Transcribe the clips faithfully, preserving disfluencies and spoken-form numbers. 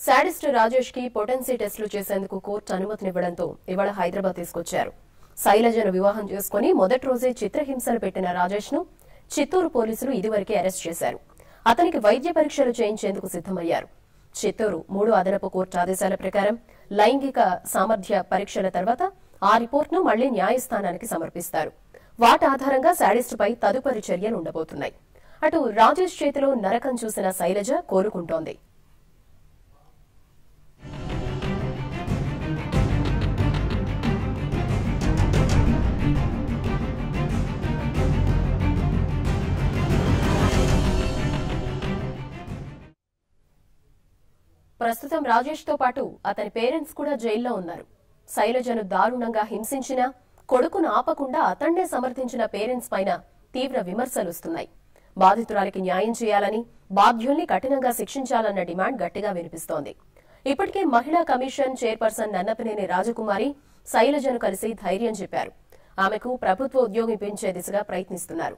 Sadist Rajesh కి potency టెస్టులు చేసేందుకు కోర్టు అనుమతినివ్వడంతో ఇవాళ హైదరాబాద్ తీసుకొచ్చారు. శైలజను వివాహం చేసుకుని మొదటి రోజే చిత్రహింసలు పెట్టిన రాజేష్ ను చిత్తూరు పోలీసులు ఇదివరకే అరెస్ట్ చేశారు. అతనికి వైద్య పరీక్షలు చేయించేందుకు సిద్దమయ్యారు. చిత్తూరు మూడు అదనపు కోర్టు ఆదేశాల ప్రకారం లైంగిక సామర్థ్య పరీక్షల తర్వాత ఆ రిపోర్టును మళ్లీ న్యాయస్థానానికి సమర్పిస్తారు. వాటి ఆధారంగా సాడిస్ట్ పై తదుపరి చర్యలు ఉండబోతున్నాయి. అటు రాజేష్ చేతిలో నరకం చూసిన శైలజ కోలుకుంటోంది. ప్రస్తుతం రాజేష్ తో పాటు అతని పేరెంట్స్ కూడా జైల్లో ఉన్నారు. శైలజను దారుణంగా హింసించినా కొడుకును ఆపకుండా అతన్నే సమర్థించిన పేరెంట్స్ పైన తీవ్ర విమర్శలుస్తున్నాయి. బాధితురాలికి న్యాయం చేయాలని, బాధ్యుల్ని కఠినంగా శిక్షించాలన్న డిమాండ్ గట్టిగా వినిపిస్తోంది. ఇప్పటికే మహిళా కమిషన్ చైర్పర్సన్ నన్నపనేని రాజకుమారి శైలజను కలిసి ధైర్యం చెప్పారు. ఆమెకు ప్రభుత్వ ఉద్యోగం ఇప్పించే దిశగా ప్రయత్నిస్తున్నారు.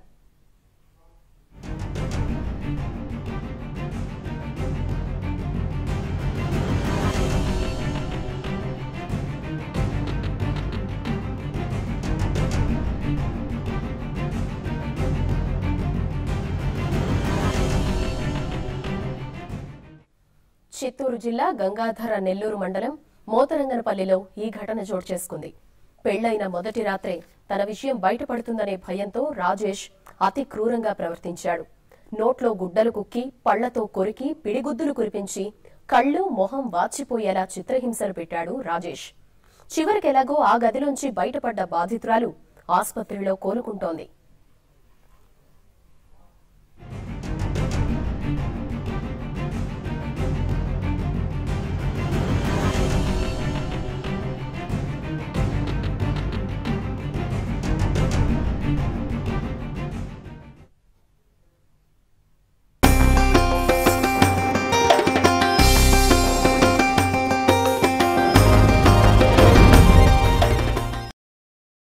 చిత్తూరు జిల్లా గంగాధర నెల్లూరు మండలం మోతరంగనపల్లిలో ఈ ఘటన చోటు చేసుకుంది. పెళ్లైన మొదటి రాత్రే తన విషయం బయటపడుతుందనే భయంతో రాజేష్ అతి క్రూరంగా ప్రవర్తించాడు. నోట్లో గుడ్డలు కుక్కి, పళ్లతో కొరికి, పిడిగుద్దులు కురిపించి కళ్లు మొహం వాచిపోయేలా చిత్రహింసలు పెట్టాడు రాజేష్. చివరికెలాగో ఆ గదిలోంచి బయటపడ్డ బాధితురాలు ఆస్పత్రిలో కోలుకుంటోంది.